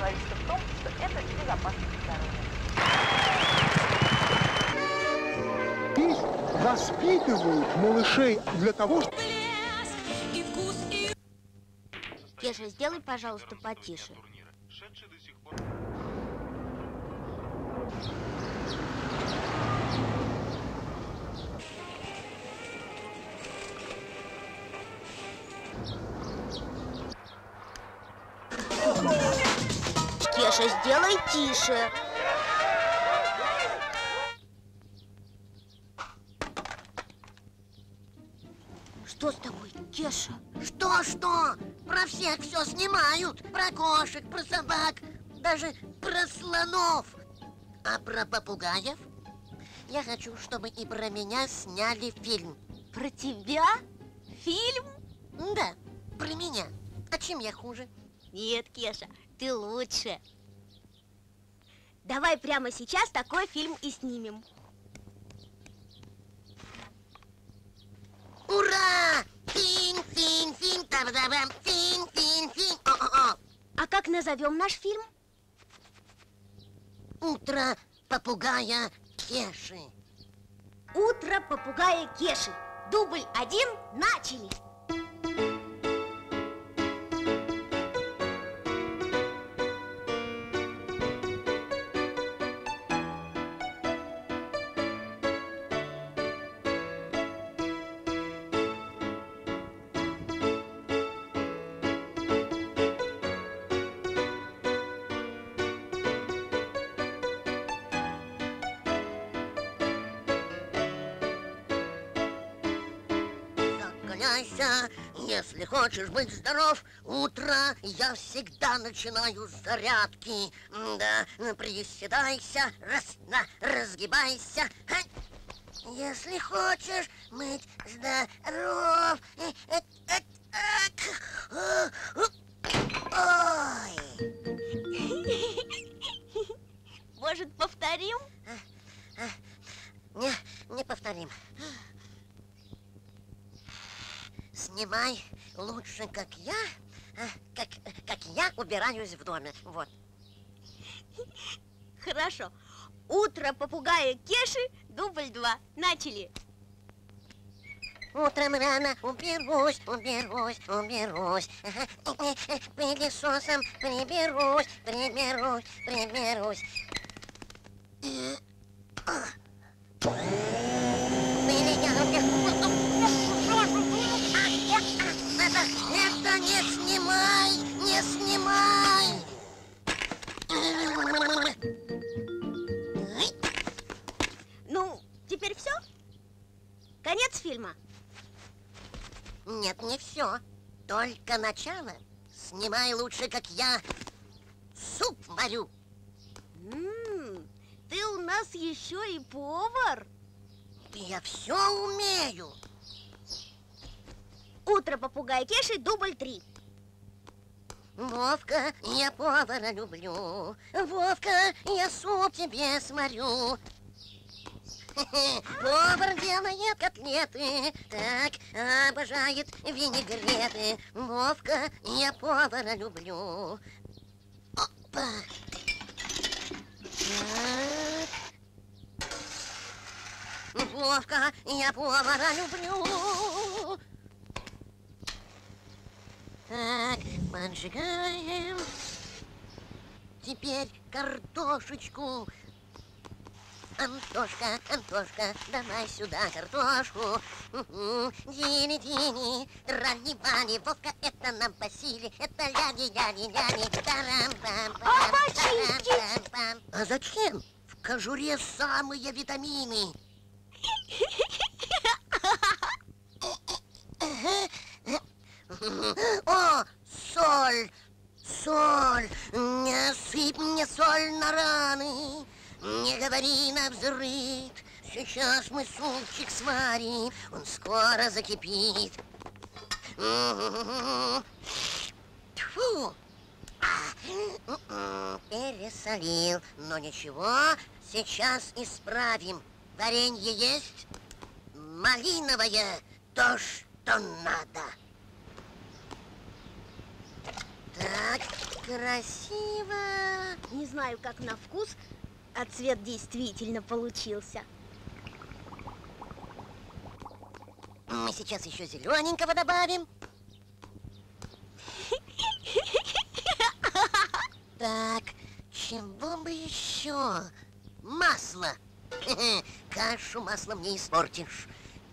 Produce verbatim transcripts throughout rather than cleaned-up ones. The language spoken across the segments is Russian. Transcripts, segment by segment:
человечества в том, что это безопасно для здоровья. Здесь воспитывают малышей для того, чтобы... Кеша, сделай, пожалуйста, потише. Кеша, сделай тише. Что с тобой, Кеша? Что-что? Про всех все снимают. Про кошек, про собак, даже про слонов. А про попугаев? Я хочу, чтобы и про меня сняли фильм. Про тебя? Фильм? Да, про меня. А чем я хуже? Нет, Кеша, ты лучше. Давай прямо сейчас такой фильм и снимем. Ура! Фин, фин, фин, таб-дабам, фин, фин, фин. О-о-о. А как назовем наш фильм? Утро попугая Кеши. Утро попугая Кеши. Дубль один, начали. Если хочешь быть здоров, утро я всегда начинаю с зарядки. Да, приседайся, раз, на, разгибайся. Если хочешь быть здоров... Ой! Может, повторим? Не, не повторим. Снимай лучше, как я, как, как я убираюсь в доме. Вот. Хорошо. Утро попугая Кеши, дубль два. Начали. Утром рано уберусь, уберусь, уберусь. Пылесосом приберусь, приберусь, приберусь. Это не снимай, не снимай! Ну, теперь все? Конец фильма? Нет, не все. Только начало. Снимай лучше, как я суп варю. М-м, ты у нас еще и повар. Я все умею. Утро попугая Кеши, дубль три. Вовка, я повара люблю. Вовка, я суп тебе сварю. Повар делает котлеты, так, обожает винегреты. Вовка, я повара люблю. Опа. Так. Вовка, я повара люблю. Так, поджигаем. Теперь картошечку. Антошка, Антошка, давай сюда картошку. Дини-дини, рани-вани, Вовка, это нам по силе. Это ляни-ляни-ляни. Тарам-пам-пам-пам-пам-пам. А зачем? В кожуре самые витамины. О, соль, соль, не сыпь мне соль на раны, не говори навзрыд. Сейчас мы супчик сварим, он скоро закипит. Тьфу! Пересолил, но ничего, сейчас исправим. Варенье есть, малиновое, то, что надо. Так, красиво. Не знаю, как на вкус, а цвет действительно получился. Мы сейчас еще зелененького добавим. Так, чего бы еще? Масло. Кашу маслом не испортишь.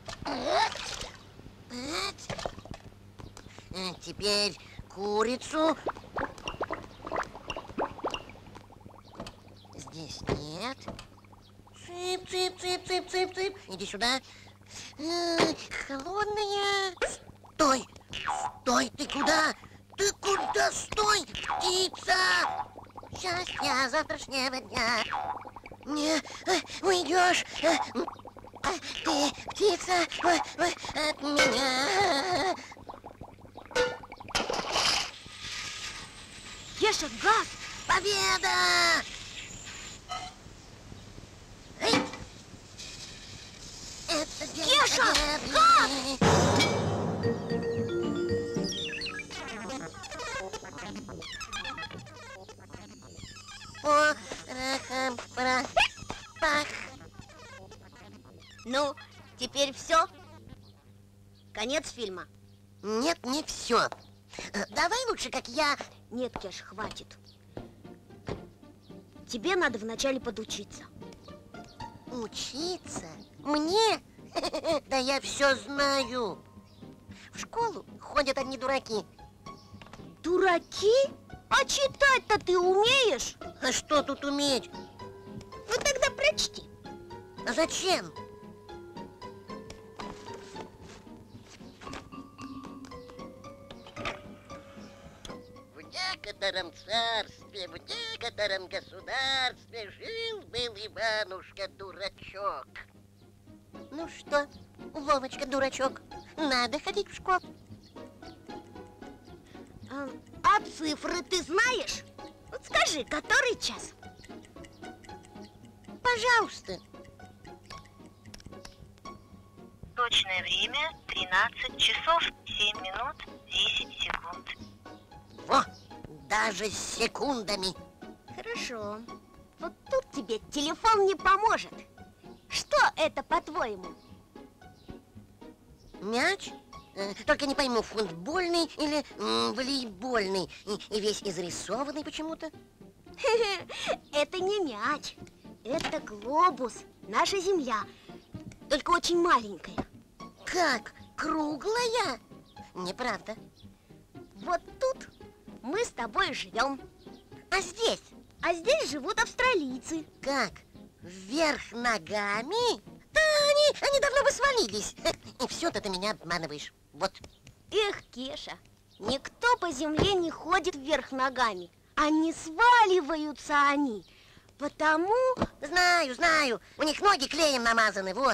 Теперь курицу. Здесь нет. Цып, цып, цып, цып, цып, цып. Иди сюда. Холодная. Стой! Стой! Ты куда? Ты куда? Стой! Птица! Счастья завтрашнего дня. Не уйдешь. Ты, птица, от меня. Кеша, газ! Победа! Эй! Это день Кеша, победы. Порохом пропах. Ну, теперь все? Конец фильма? Нет, не все. Давай лучше, как я. Нет, Кеш, хватит. Тебе надо вначале подучиться. Учиться? Мне? Да я все знаю. В школу ходят одни дураки. Дураки? А читать-то ты умеешь? А что тут уметь? Ну тогда прочти. А зачем? В некотором царстве, в некотором государстве жил-был Иванушка-дурачок. Ну что, Вовочка-дурачок, надо ходить в школу. А, а цифры ты знаешь? Вот скажи, который час? Пожалуйста. Точное время тринадцать часов семь минут десять секунд. Во, даже с секундами. Хорошо. Вот тут тебе телефон не поможет. Что это, по-твоему? Мяч? Э, Только не пойму, футбольный или м, волейбольный. И, и весь изрисованный почему-то. Это не мяч. Это глобус. Наша Земля. Только очень маленькая. Как? Круглая? Неправда. Вот тут мы с тобой живем. А здесь? А здесь живут австралийцы. Как? Вверх ногами? Да они, они давно бы свалились. И все-то ты меня обманываешь. Вот. Эх, Кеша, никто по земле не ходит вверх ногами. А не сваливаются они. Потому... Знаю, знаю. У них ноги клеем намазаны, вот.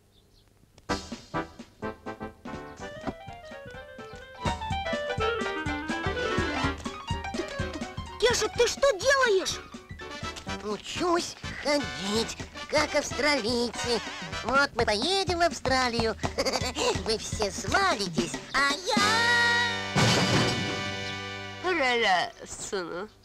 Кеша, ты что делаешь? Учусь ходить, как австралийцы. Вот мы поедем в Австралию. Вы все свалитесь, а я... Ра-ра, сыну.